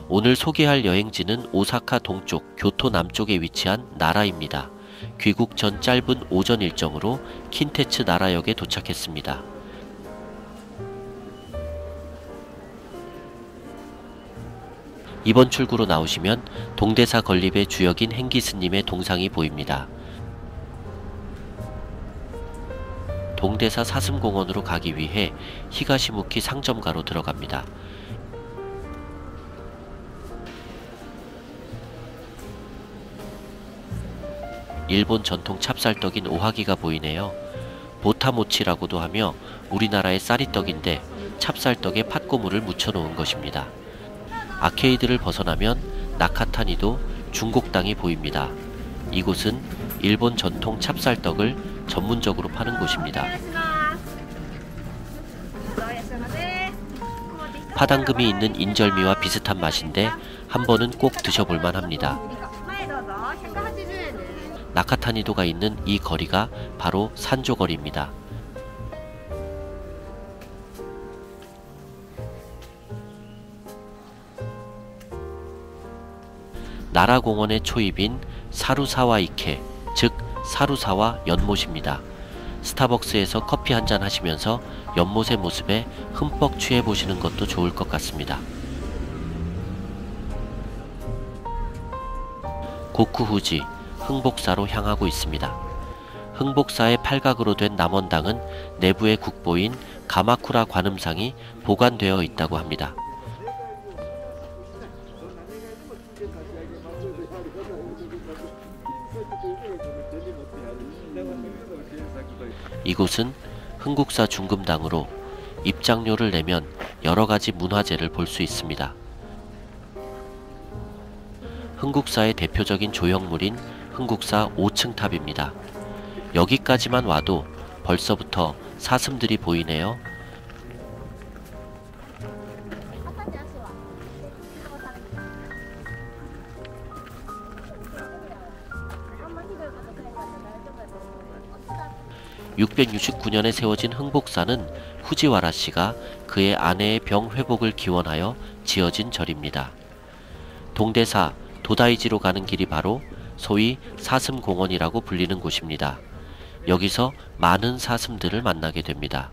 오늘 소개할 여행지는 오사카 동쪽, 교토 남쪽에 위치한 나라입니다. 귀국 전 짧은 오전 일정으로 킨테츠 나라역에 도착했습니다. 이번 출구로 나오시면 동대사 건립의 주역인 행기스님의 동상이 보입니다. 동대사 사슴공원으로 가기 위해 히가시무키 상점가로 들어갑니다. 일본 전통 찹쌀떡인 오하기가 보이네요. 보타모치라고도 하며 우리나라의 쌀이떡인데 찹쌀떡에 팥고물을 묻혀놓은 것입니다. 아케이드를 벗어나면 나카타니도 중곡당이 보입니다. 이곳은 일본 전통 찹쌀떡을 전문적으로 파는 곳입니다. 파당금이 있는 인절미와 비슷한 맛인데 한 번은 꼭 드셔볼만 합니다. 나카타니도가 있는 이 거리가 바로 산조거리입니다. 나라공원의 초입인 사루사와 이케, 즉 사루사와 연못입니다. 스타벅스에서 커피 한잔 하시면서 연못의 모습에 흠뻑 취해보시는 것도 좋을 것 같습니다. 고쿠후지, 흥복사로 향하고 있습니다. 흥복사의 팔각으로 된 남원당은 내부의 국보인 가마쿠라 관음상이 보관되어 있다고 합니다. 이곳은 흥국사 중금당으로 입장료를 내면 여러가지 문화재를 볼 수 있습니다. 흥국사의 대표적인 조형물인 흥국사 5층 탑입니다. 여기까지만 와도 벌써부터 사슴들이 보이네요. (669년에) 세워진 흥복사는 후지와라 씨가 그의 아내의 병 회복을 기원하여 지어진 절입니다. 동대사 도다이지로 가는 길이 바로 소위 사슴공원이라고 불리는 곳입니다. 여기서 많은 사슴들을 만나게 됩니다.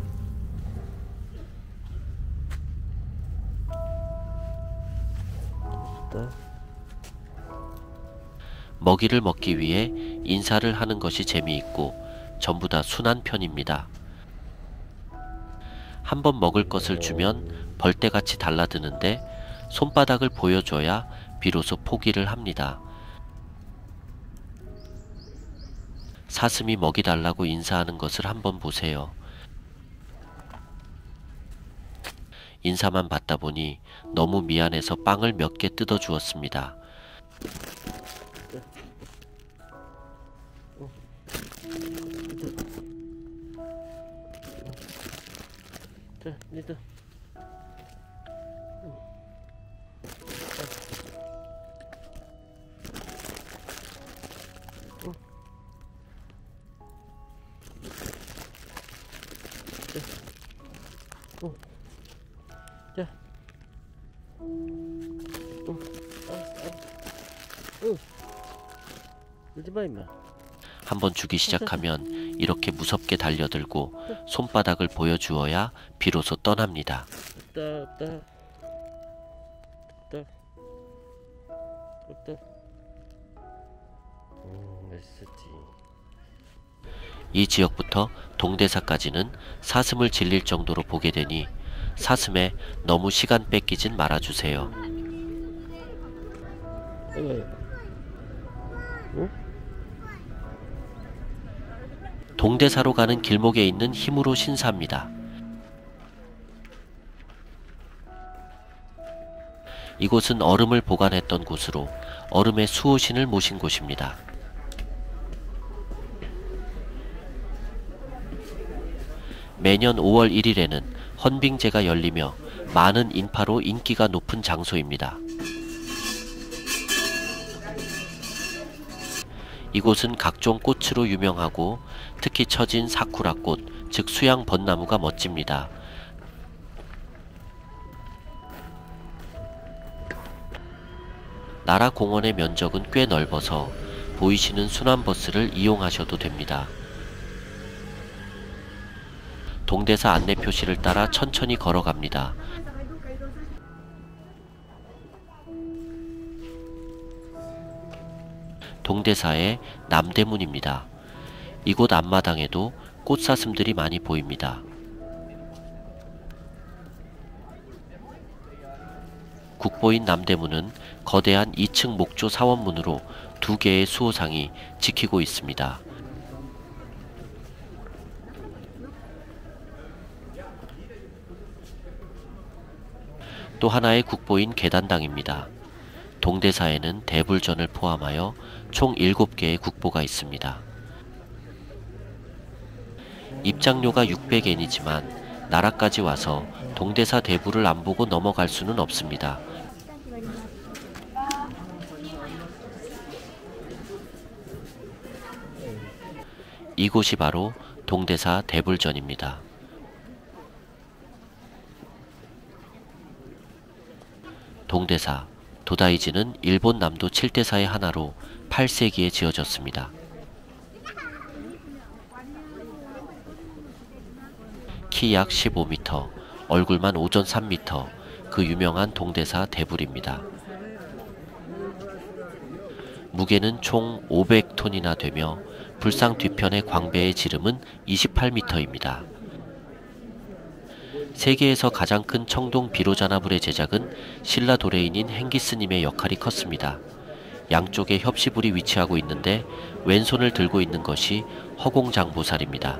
먹이를 먹기 위해 인사를 하는 것이 재미있고 전부 다 순한 편입니다. 한번 먹을 것을 주면 벌떼같이 달라드는데 손바닥을 보여줘야 비로소 포기를 합니다. 사슴이 먹이 달라고 인사하는 것을 한번 보세요. 인사만 받다 보니 너무 미안해서 빵을 몇 개 뜯어 주었습니다. 한번 주기 시작하면 이렇게 무섭게 달려들고 손바닥을 보여주어야 비로소 떠납니다. 이 지역부터 동대사까지는 사슴을 질릴 정도로 보게 되니 사슴에 너무 시간 뺏기진 말아주세요. 동대사로 가는 길목에 있는 히무로 신사입니다. 이곳은 얼음을 보관했던 곳으로 얼음의 수호신을 모신 곳입니다. 매년 5월 1일에는 헌빙제가 열리며 많은 인파로 인기가 높은 장소입니다. 이곳은 각종 꽃으로 유명하고 특히 처진 사쿠라꽃, 즉 수양 벚나무가 멋집니다. 나라 공원의 면적은 꽤 넓어서 보이시는 순환버스를 이용하셔도 됩니다. 동대사 안내 표시를 따라 천천히 걸어갑니다. 동대사의 남대문입니다. 이곳 앞마당에도 꽃사슴들이 많이 보입니다. 국보인 남대문은 거대한 2층 목조 사원문으로 2개의 수호상이 지키고 있습니다. 또 하나의 국보인 계단당입니다. 동대사에는 대불전을 포함하여 총 7개의 국보가 있습니다. 입장료가 600엔이지만 나라까지 와서 동대사 대불을 안 보고 넘어갈 수는 없습니다. 이곳이 바로 동대사 대불전입니다. 동대사, 도다이지는 일본 남도 7대사의 하나로 8세기에 지어졌습니다. 키 약 15m, 얼굴만 오전 3m, 그 유명한 동대사 대불입니다. 무게는 총 500톤이나 되며 불상 뒤편의 광배의 지름은 28m입니다. 세계에서 가장 큰 청동 비로자나불의 제작은 신라 도레인인 행기스님의 역할이 컸습니다. 양쪽에 협시불이 위치하고 있는데 왼손을 들고 있는 것이 허공장보살입니다.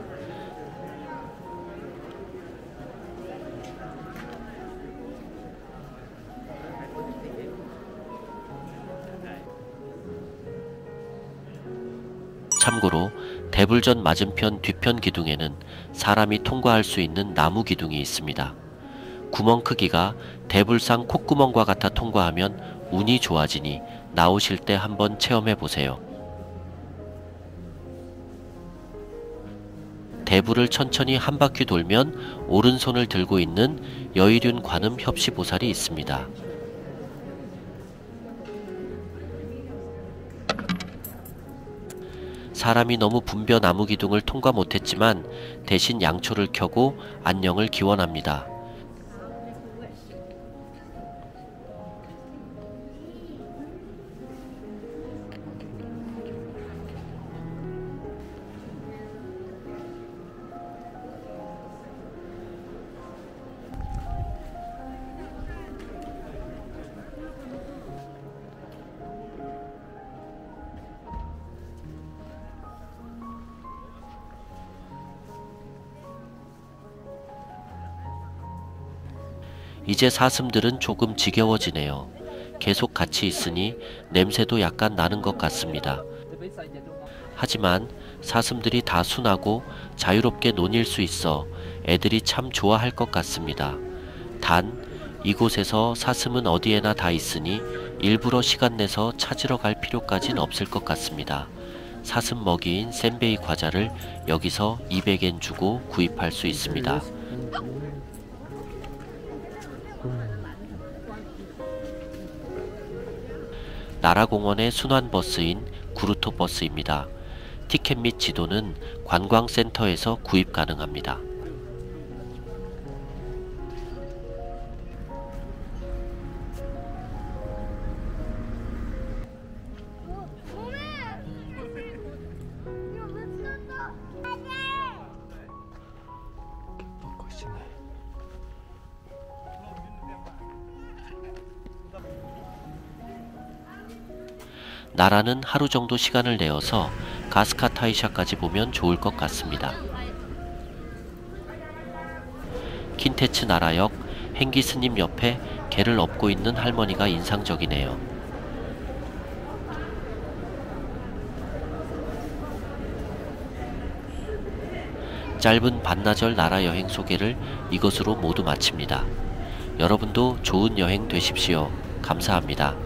참고로 대불전 맞은편 뒤편 기둥에는 사람이 통과할 수 있는 나무 기둥이 있습니다. 구멍 크기가 대불상 콧구멍과 같아 통과하면 운이 좋아지니 나오실 때 한번 체험해 보세요. 대불을 천천히 한 바퀴 돌면 오른손을 들고 있는 여의륜 관음 협시보살이 있습니다. 사람이 너무 붐벼 나무 기둥을 통과 못했지만 대신 양초를 켜고 안녕을 기원합니다. 이제 사슴들은 조금 지겨워지네요. 계속 같이 있으니 냄새도 약간 나는 것 같습니다. 하지만 사슴들이 다 순하고 자유롭게 논일 수 있어 애들이 참 좋아할 것 같습니다. 단 이곳에서 사슴은 어디에나 다 있으니 일부러 시간 내서 찾으러 갈 필요까진 없을 것 같습니다. 사슴 먹이인 센베이 과자를 여기서 200엔 주고 구입할 수 있습니다. 나라공원의 순환버스인 구루토버스입니다. 티켓 및 지도는 관광센터에서 구입 가능합니다. 나라는 하루 정도 시간을 내어서 가스카타이샤까지 보면 좋을 것 같습니다. 킨테츠 나라역 행기스님 옆에 개를 업고 있는 할머니가 인상적이네요. 짧은 반나절 나라 여행 소개를 이것으로 모두 마칩니다. 여러분도 좋은 여행 되십시오. 감사합니다.